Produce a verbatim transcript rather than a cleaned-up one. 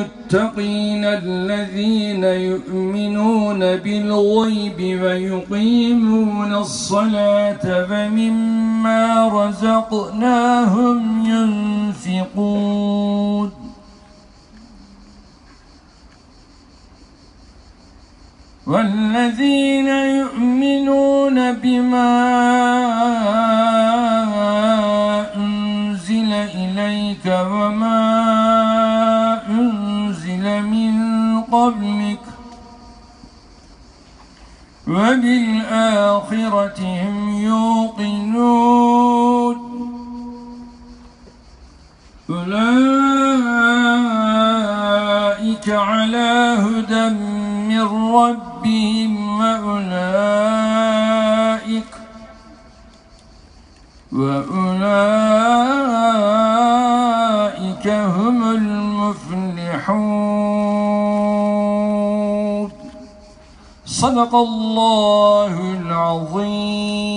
المتقين الذين يؤمنون بالغيب ويقيمون الصلاة ومما رزقناهم ينفقون والذين يؤمنون بما أنزل إليك وما أنزل من قبلك وبالآخرة هم يوقنون أولئك على هدى من ربهم وأولئك وأولئك هم المفلحون. صدق الله العظيم.